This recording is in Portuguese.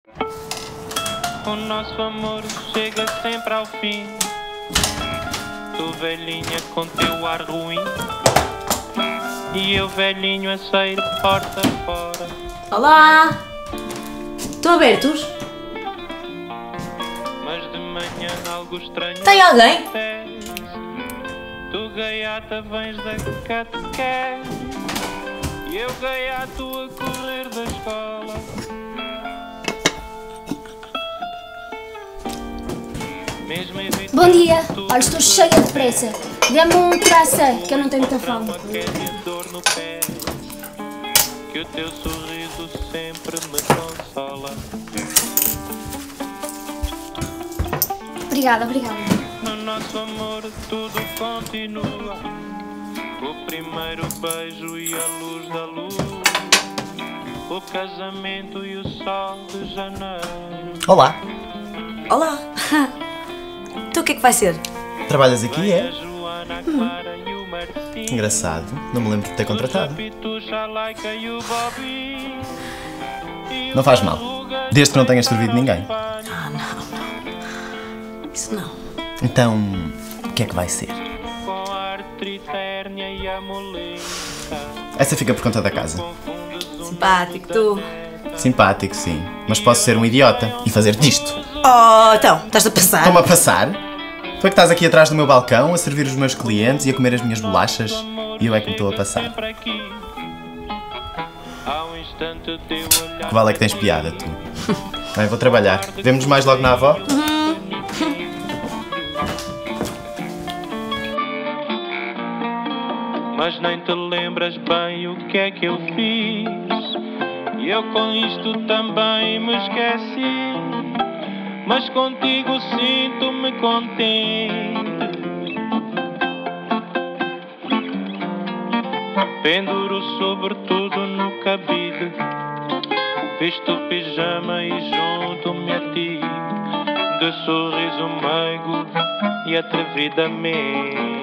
O nosso amor chega sempre ao fim. Tu velhinha com teu ar ruim e eu velhinho a sair porta fora. Olá! Estão abertos? Mas de manhã algo estranho. Tem alguém? Tu gaiata vens da catequese e eu gaiato a correr da escola. Bom dia, olha, estou cheia de pressa. Dê-me um croissant, que eu não tenho muita fome. Que o teu sorriso sempre me consola. Obrigada. No nosso amor tudo continua. O primeiro beijo e a luz da lua. O casamento e o sol de janeiro. Olá, Olá! Então o que é que vai ser? trabalhas aqui, é? A Joana, a Clara e o Martim. Engraçado, não me lembro de ter contratado. O Pitucha, a Laica e o Bobby. Não faz mal, desde que não tenhas servido ninguém. Ah, não. Isso não. Então, o que é que vai ser? Com a artrite, a hérnia e a moleta. Essa fica por conta da casa. Simpático, tu. Simpático, sim, mas posso ser um idiota e fazer disto. Oh, então, estás a passar? Estão-me a passar? Tu é que estás aqui atrás do meu balcão a servir os meus clientes e a comer as minhas bolachas e eu é que me estou a passar. Que vale é que tens piada, tu. Bem, vou trabalhar. Vemo-nos mais logo na avó? Mas nem te lembras bem o que é que eu fiz. E eu com isto também me esqueci. Mas contigo sinto-me contente. Penduro sobretudo no cabide. Visto o pijama e junto-me a ti. De sorriso meigo e atrevidamente.